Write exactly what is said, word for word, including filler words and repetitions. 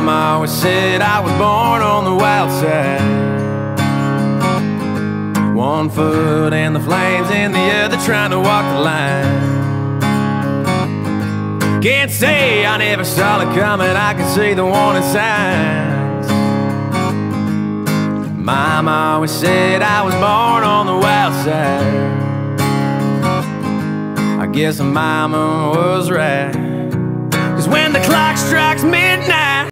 Mama always said I was born on the wild side. One foot in the flames and the other trying to walk the line. Can't say I never saw it coming, I can see the warning signs. Mama always said I was born on the wild side. I guess Mama was right, 'cause when the clock strikes midnight,